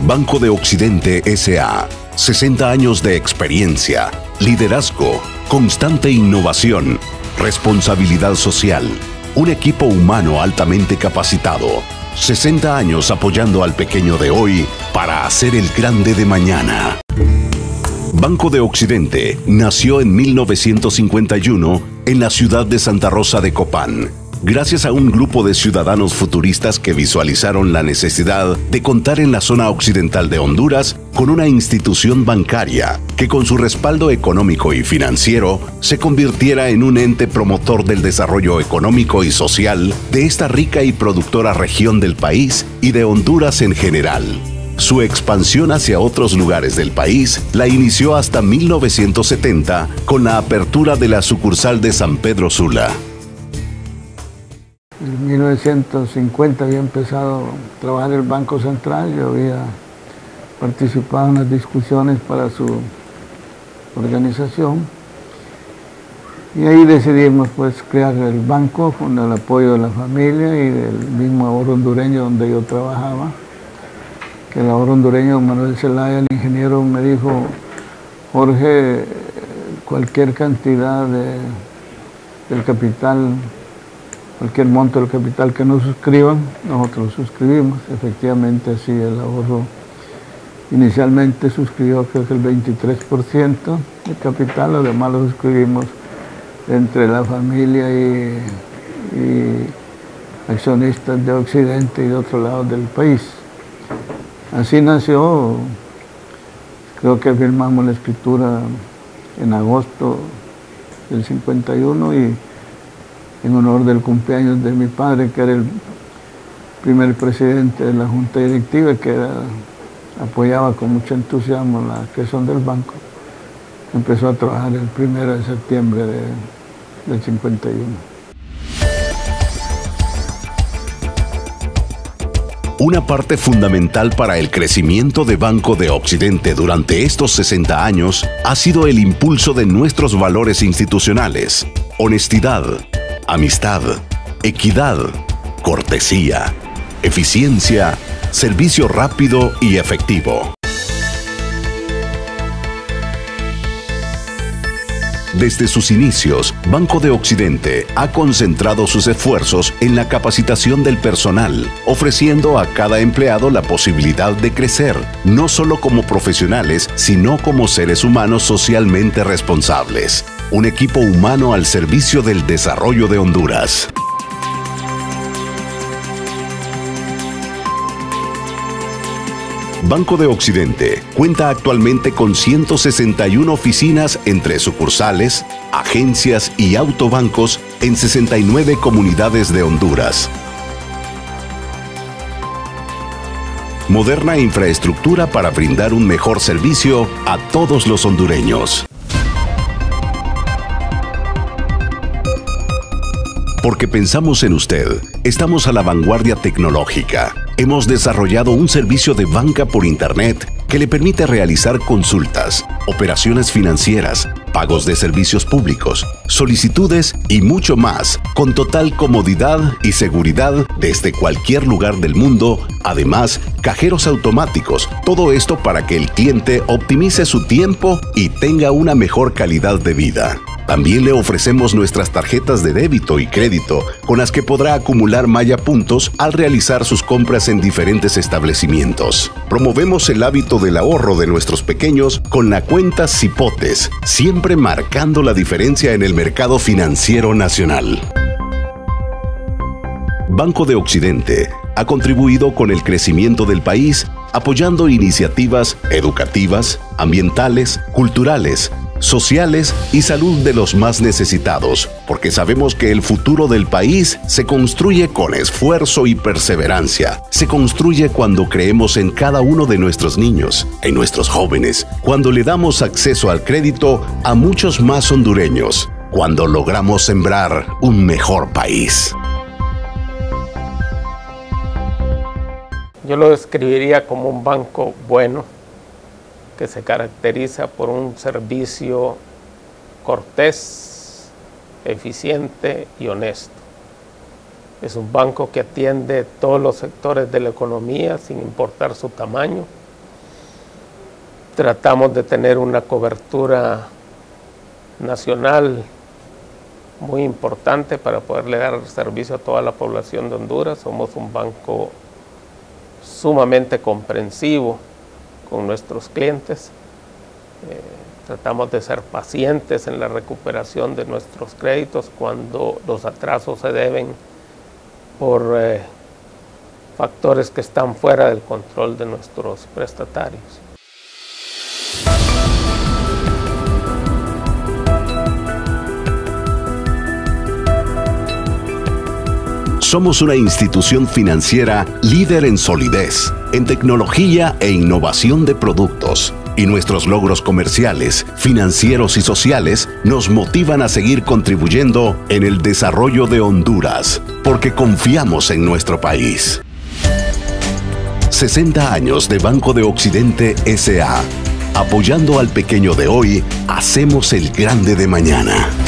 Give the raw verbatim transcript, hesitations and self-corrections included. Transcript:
Banco de Occidente S A sesenta años de experiencia, liderazgo, constante innovación, responsabilidad social, un equipo humano altamente capacitado, sesenta años apoyando al pequeño de hoy para hacer el grande de mañana. Banco de Occidente nació en mil novecientos cincuenta y uno en la ciudad de Santa Rosa de Copán, gracias a un grupo de ciudadanos futuristas que visualizaron la necesidad de contar en la zona occidental de Honduras con una institución bancaria que con su respaldo económico y financiero se convirtiera en un ente promotor del desarrollo económico y social de esta rica y productora región del país y de Honduras en general. Su expansión hacia otros lugares del país la inició hasta mil novecientos setenta con la apertura de la sucursal de San Pedro Sula. En mil novecientos cincuenta había empezado a trabajar el Banco Central, yo había participado en las discusiones para su organización y ahí decidimos pues crear el banco con el apoyo de la familia y del mismo ahorro hondureño donde yo trabajaba, que el ahorro hondureño Manuel Zelaya, el ingeniero, me dijo: Jorge, cualquier cantidad de, del capital, cualquier monto del capital que nos suscriban, nosotros suscribimos. Efectivamente, así el ahorro inicialmente suscribió creo que el veintitrés por ciento del capital, lo demás lo suscribimos entre la familia y, y accionistas de Occidente y de otro lado del país. Así nació, creo que firmamos la escritura en agosto del cincuenta y uno y en honor del cumpleaños de mi padre, que era el primer presidente de la Junta Directiva, que era, apoyaba con mucho entusiasmo la creación del banco. Empezó a trabajar el primero de septiembre de, del cincuenta y uno. Una parte fundamental para el crecimiento de Banco de Occidente durante estos sesenta años ha sido el impulso de nuestros valores institucionales: honestidad, amistad, equidad, cortesía, eficiencia, servicio rápido y efectivo. Desde sus inicios, Banco de Occidente ha concentrado sus esfuerzos en la capacitación del personal, ofreciendo a cada empleado la posibilidad de crecer, no solo como profesionales, sino como seres humanos socialmente responsables. Un equipo humano al servicio del desarrollo de Honduras. Banco de Occidente cuenta actualmente con ciento sesenta y una oficinas entre sucursales, agencias y autobancos en sesenta y nueve comunidades de Honduras. Moderna infraestructura para brindar un mejor servicio a todos los hondureños. Porque pensamos en usted, estamos a la vanguardia tecnológica. Hemos desarrollado un servicio de banca por Internet que le permite realizar consultas, operaciones financieras, pagos de servicios públicos, solicitudes y mucho más, con total comodidad y seguridad desde cualquier lugar del mundo. Además, cajeros automáticos, todo esto para que el cliente optimice su tiempo y tenga una mejor calidad de vida. También le ofrecemos nuestras tarjetas de débito y crédito, con las que podrá acumular Maya puntos al realizar sus compras en diferentes establecimientos. Promovemos el hábito del ahorro de nuestros pequeños con la cuenta Cipotes, siempre marcando la diferencia en el mercado financiero nacional. Banco de Occidente ha contribuido con el crecimiento del país, apoyando iniciativas educativas, ambientales, culturales, sociales y salud de los más necesitados, porque sabemos que el futuro del país se construye con esfuerzo y perseverancia. Se construye cuando creemos en cada uno de nuestros niños, en nuestros jóvenes, cuando le damos acceso al crédito a muchos más hondureños, cuando logramos sembrar un mejor país. Yo lo describiría como un banco bueno, que se caracteriza por un servicio cortés, eficiente y honesto. Es un banco que atiende todos los sectores de la economía sin importar su tamaño. tratamos de tener una cobertura nacional muy importante para poderle dar servicio a toda la población de Honduras. Somos un banco sumamente comprensivo con nuestros clientes. Eh, tratamos de ser pacientes en la recuperación de nuestros créditos cuando los atrasos se deben por eh, factores que están fuera del control de nuestros prestatarios. Somos una institución financiera líder en solidez, en tecnología e innovación de productos. Y nuestros logros comerciales, financieros y sociales nos motivan a seguir contribuyendo en el desarrollo de Honduras, porque confiamos en nuestro país. sesenta años de Banco de Occidente S A Apoyando al pequeño de hoy, hacemos el grande de mañana.